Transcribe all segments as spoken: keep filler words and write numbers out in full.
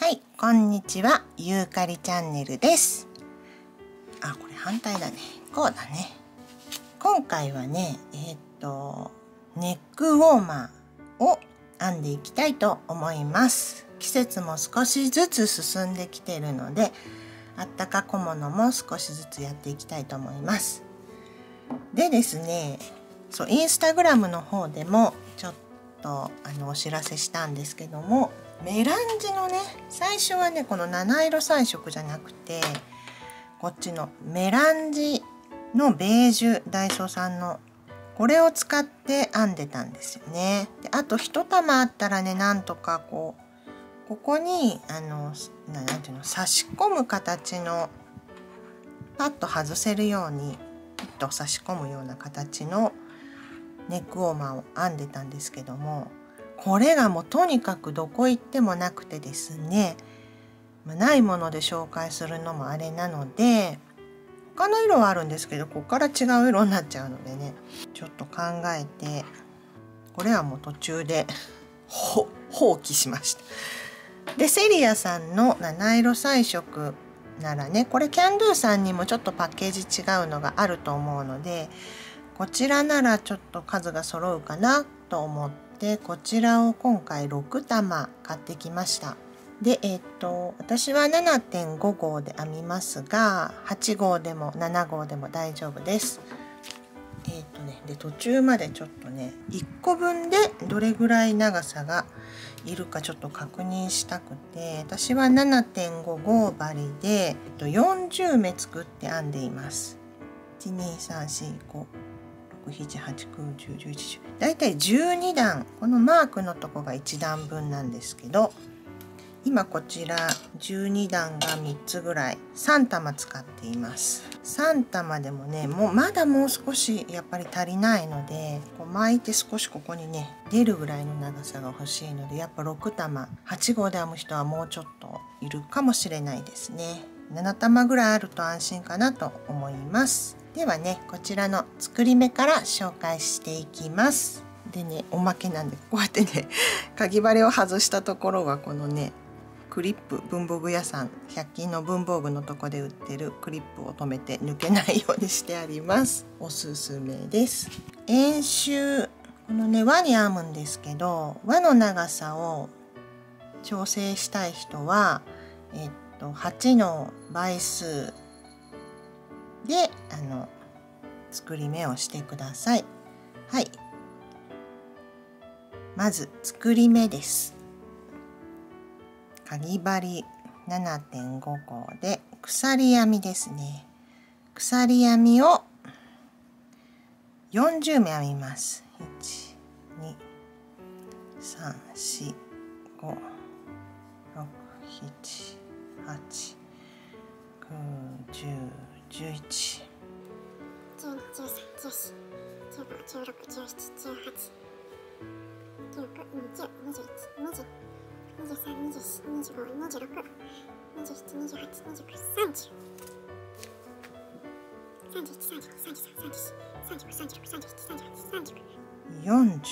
はい、こんにちは、ゆうかりチャンネルです。あ、これ反対だね。こうだね。今回はね、えー、っとネックウォーマーを編んでいきたいと思います。季節も少しずつ進んできているので、あったか小物も少しずつやっていきたいと思います。でですね、そうインスタグラムの方でもちょっとあのお知らせしたんですけども、メランジのね、最初はねこの七色彩色じゃなくてこっちのメランジのベージュ、ダイソーさんのこれを使って編んでたんですよね。であと一玉あったらね、なんとかこうここにあのなんていうの、差し込む形のパッと外せるようにピッと差し込むような形のネックウォーマーを編んでたんですけども、これがもうとにかくどこ行ってもなくてですね、ないもので紹介するのもあれなので、他の色はあるんですけどここから違う色になっちゃうのでね、ちょっと考えてこれはもう途中で放棄しました。でセリアさんの七色彩色ならね、これキャンドゥさんにもちょっとパッケージ違うのがあると思うので、こちらならちょっと数が揃うかなと思ってこちらを今回ろく玉買ってきました。でえっと私は ななてんご 号で編みますがはち号でもなな号でも大丈夫です。えっとねで途中までちょっとねいっこぶんでどれぐらい長さがいるかちょっと確認したくて、私は ななてんご 号針でよんじゅう目作って編んでいます。いちにさんしごろくしちはちきゅうじゅうじゅういちじゅうだいたいじゅうに段、このマークのとこがいち段分なんですけど、今こちらじゅうに段がみっつぐらいさん玉使っています。さん玉でもね、もうまだもう少しやっぱり足りないので、こう巻いて少しここにね出るぐらいの長さが欲しいので、やっぱろく玉はち号で編む人はもうちょっといるかもしれないですね。なな玉ぐらいあると安心かなと思います。ではね、こちらの作り目から紹介していきます。でね、おまけなんでこうやってねかぎ針を外したところはこのねクリップ、文房具屋さんひゃく均の文房具のとこで売ってるクリップを留めて抜けないようにしてあります。おすすめです。円周、このね輪に編むんですけど、輪の長さを調整したい人はえっとはちの倍数であの作り目をしてください。はい、まず作り目です。かぎ針 ななてんご 号で鎖編みですね。鎖編みをよんじゅう目編みます。いち、に、さん、し、ご、ろく、しち、はち、きゅう、じゅう、じゅういち、じゅうに、じゅうさん、じゅうよん、じゅうご、じゅうろく、じゅうなな、じゅうはち、じゅうきゅう、にじゅう、にじゅういち、にじゅうに、にじゅうさん、にじゅうよん、にじゅうご、にじゅうろく、にじゅうなな、にじゅうはち、にじゅうきゅう、さんじゅう、さんじゅういち、さんじゅうに、さんじゅうさん、さんじゅうよん、さんじゅうご、さんじゅうろく、さんじゅうなな、さんじゅうはち、さんじゅうきゅう、よんじゅう。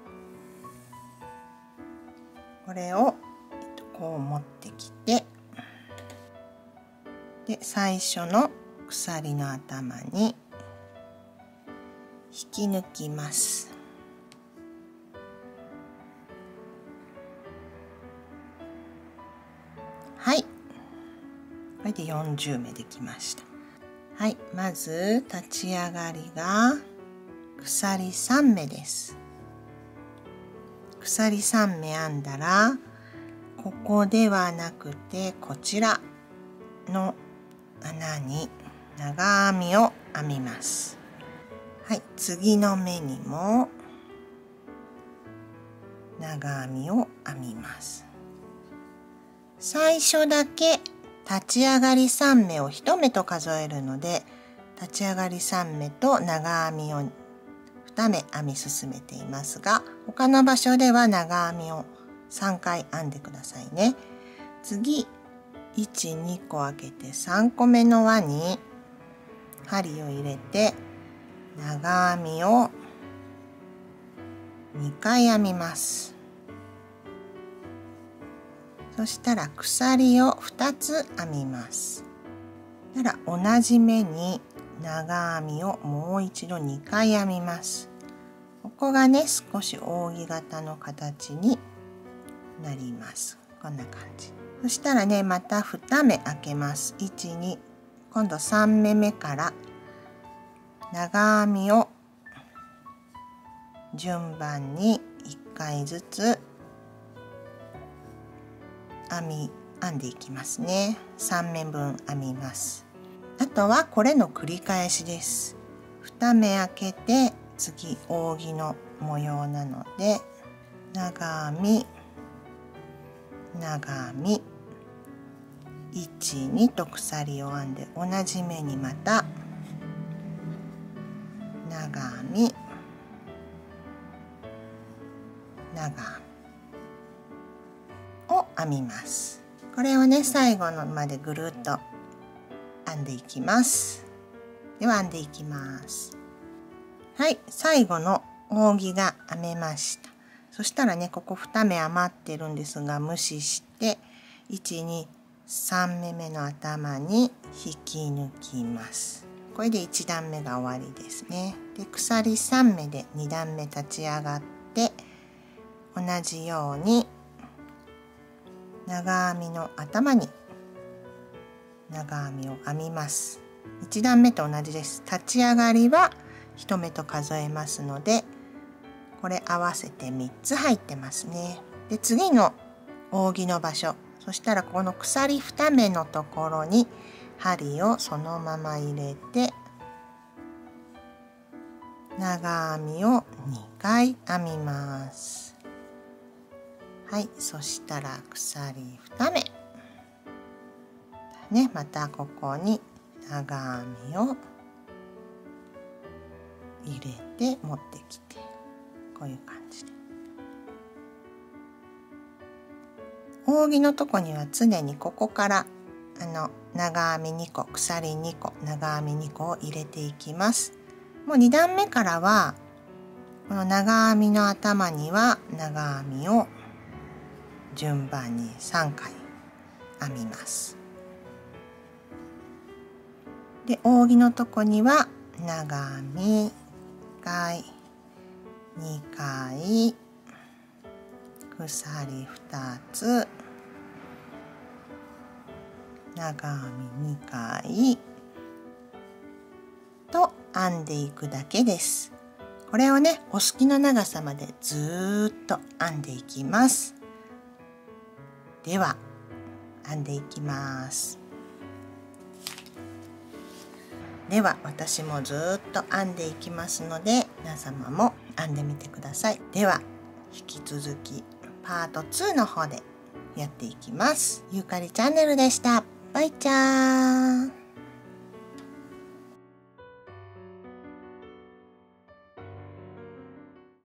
これをこう持ってきて、で最初の鎖の頭に引き抜きます。はい、これでよんじゅう目できました。はい、まず立ち上がりが鎖さん目です。鎖さん目編んだら、ここではなくてこちらの穴に長編みを編みます。はい、次の目にも長編みを編みます。最初だけ立ち上がりさん目をいち目と数えるので、立ち上がりさん目と長編みをに目編み進めていますが、他の場所では長編みをさんかい編んでくださいね。次いち、にこ開けてさんこめの輪に針を入れて長編みをにかい編みます。 そしたら鎖をふたつ編みます。たら同じ目に長編みをもう一度にかい編みます。ここがね少し扇形の形になります。こんな感じ。そしたらねまたに目開けます。いち、に、今度さん目目から長編みを順番にいっかいずつ編み編んでいきますね。さん目分編みます。あとはこれの繰り返しです。に目開けて次扇の模様なので長編み長編みいち、にと鎖を編んで同じ目にまた長編み長編みを編みます。これをね最後のまでぐるっと編んでいきます。では編んでいきます。はい、最後の扇が編めました。そしたらねここに目余ってるんですが無視していち、に、さん目目の頭に引き抜きます。これでいち段目が終わりですね。で鎖さん目でに段目立ち上がって同じように長編みの頭に長編みを編みます。いち段目と同じです。立ち上がりはいち目と数えますのでこれ合わせてみっつ入ってますね。で次の扇の場所、そしたらこの鎖に目のところに針をそのまま入れて長編みをにかい編みます。はい、そしたら鎖に目ね、またここに長編みを入れて持ってきてこういう感じで扇のとこには常にここからあの長編みにこ鎖にこ長編みにこを入れていきます。もうに段目からはこの長編みの頭には長編みを順番にさんかい編みます。で扇のとこには長編みいっかいにかい鎖ふたつ長編みにかいと編んでいくだけです。これをねお好きな長さまでずーっと編んでいきます。では編んでいきます。では私もずーっと編んでいきますので皆様も編んでみてください。では引き続きパートにの方でやっていきます。ゆうかりチャンネルでした。バイチャー。